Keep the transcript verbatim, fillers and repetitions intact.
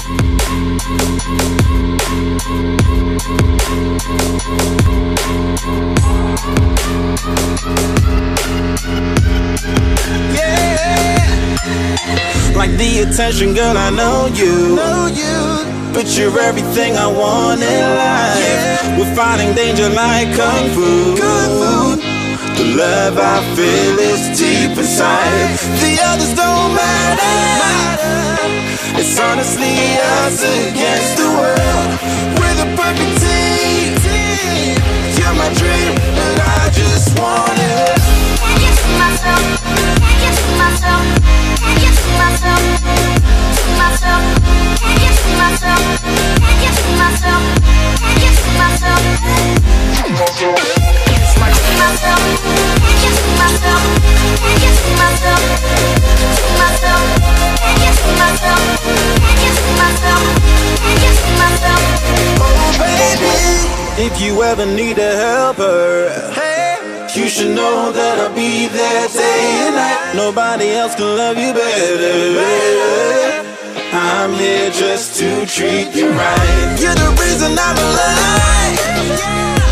Like the attention, girl, I know you. Know you. But you're everything I want in life. Yeah. We're fighting danger like kung fu. Kung fu. The love I feel is deep inside. The others don't matter. It's honestly us against the world. We're the perfect team. You're my dream, but I just want it. Can't you see myself? Can't you see myself? Can't you see myself? See myself? Can't you see myself? Can't you see myself? Can't you see myself? See myself? Can't you see myself? Can't you see myself? See myself? Can't you see myself? Can't you see myself? Can't you see myself? Oh baby, if you ever need a helper, you should know that I'll be there day and night. Nobody else can love you better. I'm here just to treat you right. You're the reason I'm alive.